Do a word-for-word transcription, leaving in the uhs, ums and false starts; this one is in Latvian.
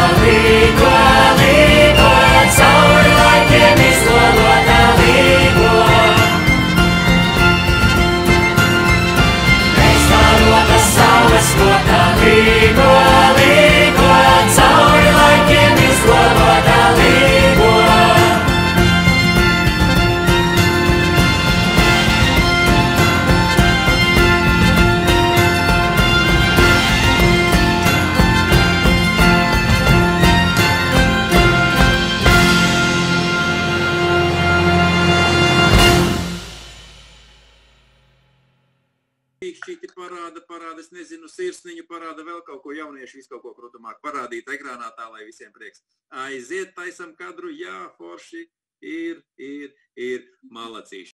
līgo, līgo, cauri laikiem izlolotā līgo. Neiztārota saules skotā līgo, līgo, cauri laikiem izlolotā līgo. Šķīti parāda, parāda, es nezinu, sirsniņu parāda, vēl kaut ko jaunieši, visu kaut ko, protamāk, parādīt ekrānā tā, lai visiem prieks. Aiziet, taisam kadru, jā, forši, ir, ir, ir, malacīši.